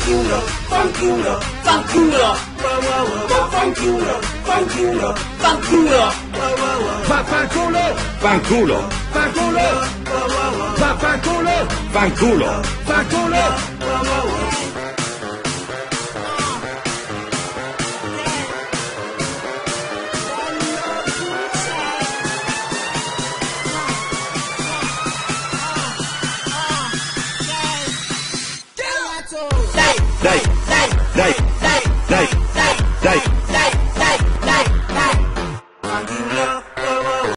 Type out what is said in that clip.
fanculo, fanculo, fanculo, fanculo, fanculo, fanculo, Vaffanculo, fanculo, fanculo, vaffanculo, fanculo, fanculo. Dai, dai, dai, dai, dai, dai, dai.